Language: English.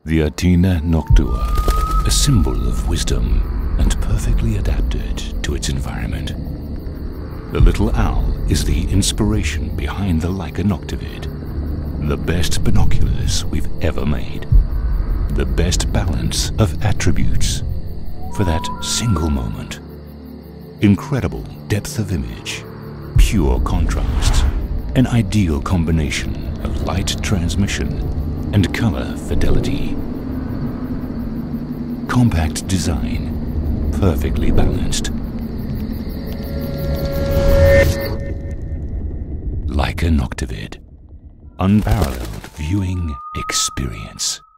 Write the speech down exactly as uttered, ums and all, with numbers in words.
The Leica Nature, a symbol of wisdom and perfectly adapted to its environment. The little owl is the inspiration behind the Leica NOCTIVID, the best binoculars we've ever made. The best balance of attributes for that single moment. Incredible depth of image, pure contrast, an ideal combination of light transmission and color fidelity. Compact design, perfectly balanced. Leica NOCTIVID, unparalleled viewing experience.